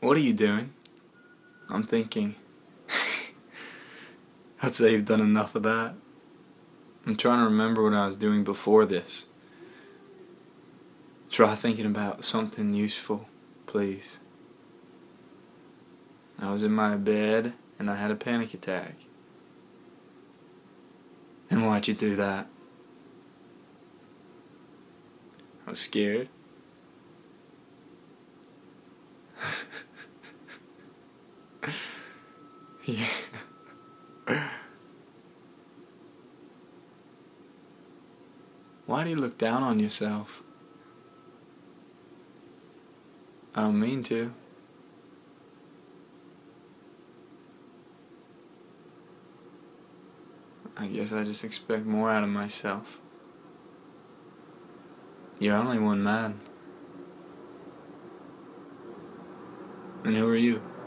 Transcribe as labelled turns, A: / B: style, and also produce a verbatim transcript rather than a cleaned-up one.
A: What are you doing? I'm thinking. I'd say you've done enough of that. I'm trying to remember what I was doing before this. Try thinking about something useful, please. I was in my bed and I had a panic attack. And why'd you do that? I was scared. Yeah. Why do you look down on yourself? I don't mean to. I guess I just expect more out of myself. You're only one man. And who are you?